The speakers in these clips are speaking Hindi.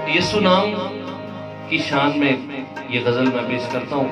यीशु नाम की शान में ये गजल मैं पेश करता हूँ।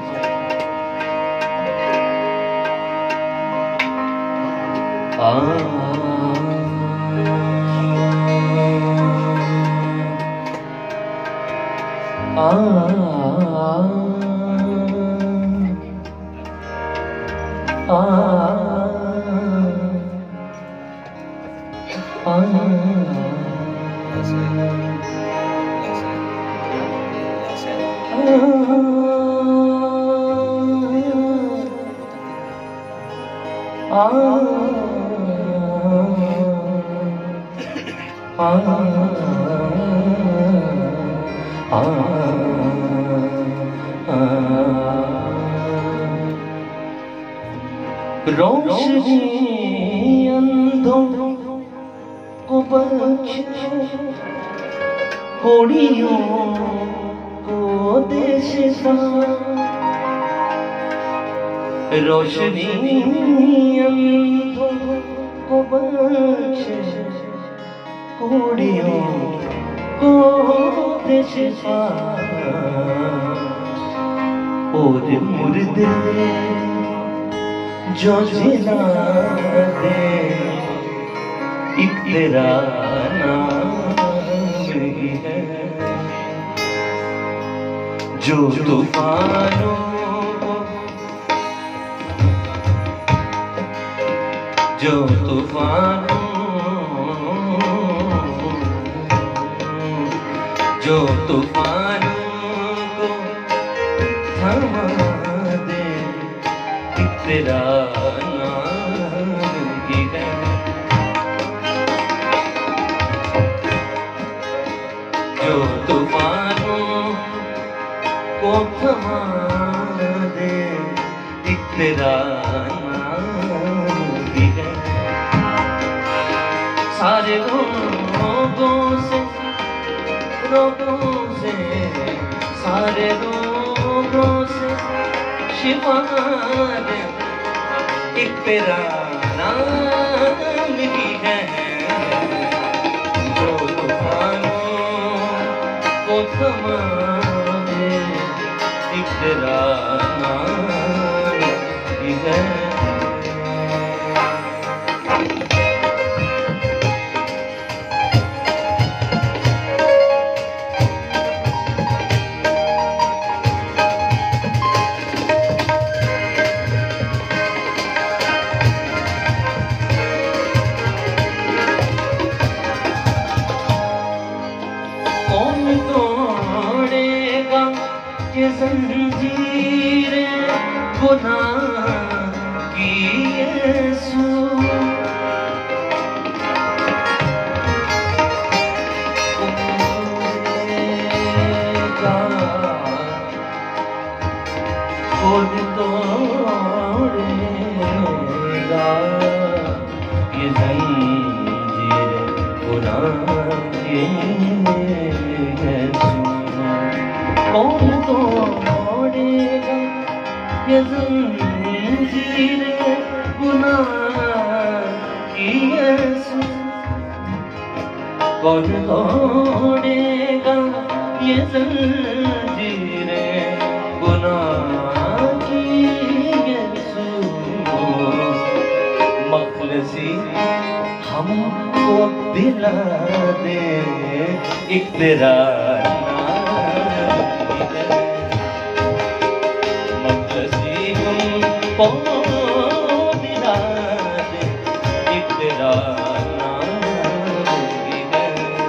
रोशनी अंधों को बख्शे, कोड़ियों को दे शिफा। रोशनी अंधों को बख्शे, कोड़ियों को दे शिफा। और मुर्दे जो जिला दे, एक तेरा नाम ही है। जो तूफानों को, जो तूफानों, जो तूफानों को थमा दे, एक तेरा नाम ही है। जो तूफानों को थमा दे, एक तेरा नाम ही है। सारे रोगों से, सारे रोगों से शिफा दे, एक तेरा नाम ही है। जो तूफानों को थमा दे, एक तेरा नाम ही है। ये ज़ंजीरें गुनाह की यीशु, खुद तोड़ेगा ये ज़ंजीरें गुनाह की यीशु। कौन तोड़ेगा ये ज़ंजीरें गुनाह की यीशु? कौन तोड़ेगा ये ज़ंजीरें गुनाह की यीशु? मखलसी हमको दिला दे, एक तेरा को दिला दे, एक तेरा नाम ही है।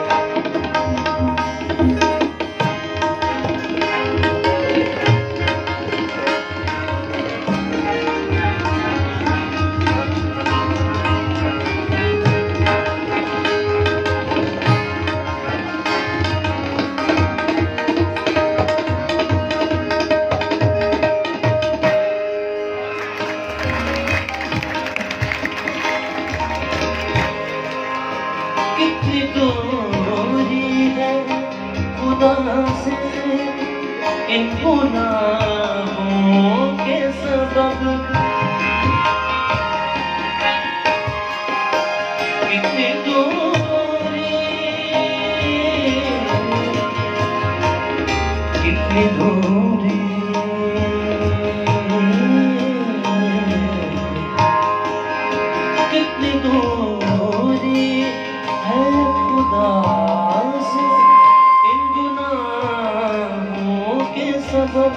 कितनी दूरी है खुदा से इन गुनाहों के सबब, कितनी दूरी कितनी दूरी, कितनी दूरी है खुदा से इन गुनाहों के सबब,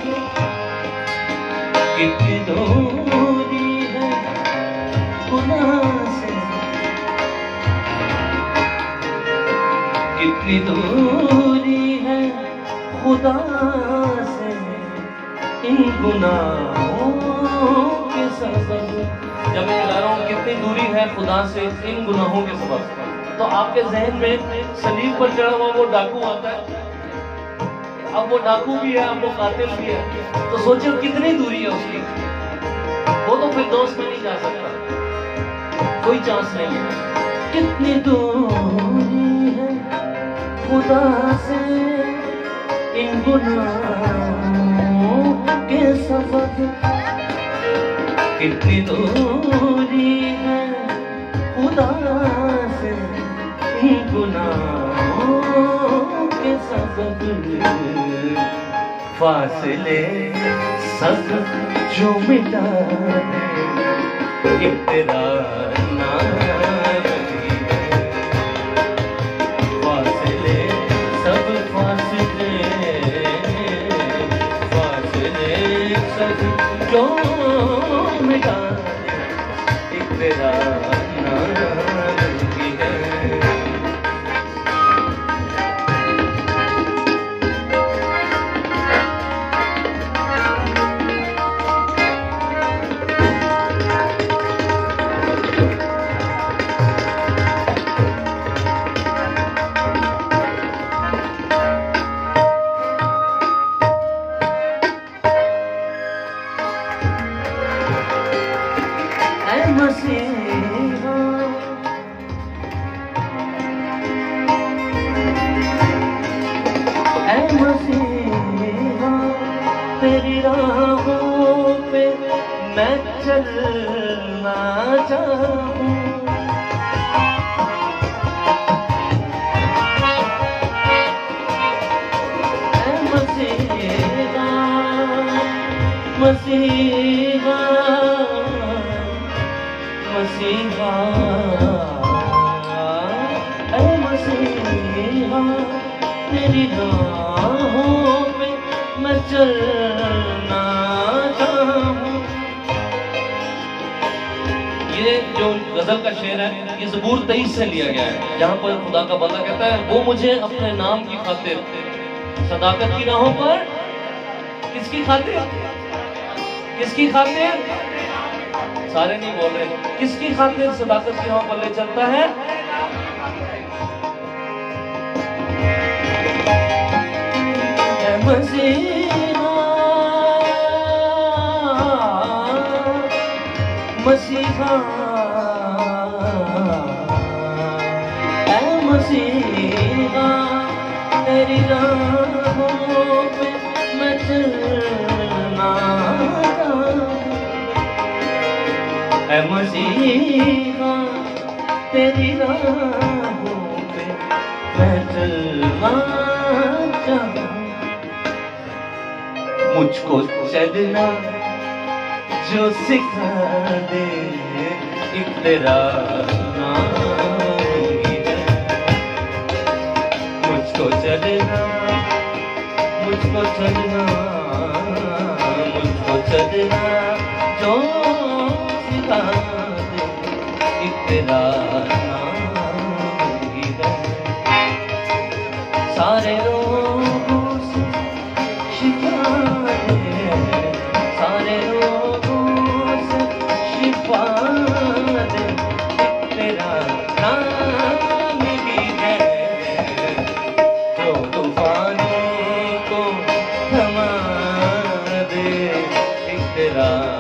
कितनी दूरी है खुदा से, कितनी दूरी है खुदा से इन गुनाहों के सबब। जब मैं कह रहा हूँ कितनी दूरी है खुदा से इन गुनाहों के सबब, तो आपके जहन में सलीब पर चढ़ा हुआ वो डाकू आता है। अब वो डाकू भी है, अब वो कातिल भी है, तो सोचिए कितनी दूरी है उसकी। वो तो फिर दोस्त में नहीं जा सकता, कोई चांस नहीं है। कितनी दूरी है खुदा से इन गुनाहों के सबब, कितनी दूरी है खुदा से इन गुनाहों के सबब। फासले सब जो मिटा दे तेरा नाम है, फासले सब फासले, फासले सब जो मिटा दे तेरा नाम है। मसीहा ऐ मसीहा तेरी राहों पे मैं चलना चाहूं, ऐ मसीहा मसीहा मसीहा ऐ मसीहा तेरी राहों पे मैं चलना चाहूं। ये जो गजल का शेर है ये ज़बूर 23 से लिया गया है, जहाँ पर खुदा का बंदा कहता है वो मुझे अपने नाम की खातिर सदाकत की राहों पर, किसकी खातिर, किसकी खातिर, सारे नहीं बोल रहे, किसकी खातिर सदाकत की राहों पर ले चलता है। मसीहा मसीहा ऐ मसीहा तेरी राहों पे मैं चलना चाहूं, ऐ मसीहा तेरी राहों पे मैं चलना चाहूं। मुझको चलना जो सिखा दे एक तेरा नाम है, मुझको चलना, मुझको चलना, मुझको चलना जो सिखा दे एक तेरा नाम है। सारे रोगों से शिफा दे, सारे रोगों से शिफा दे तेरा नाम भी है, जो तूफानों को थमा दे एक तेरा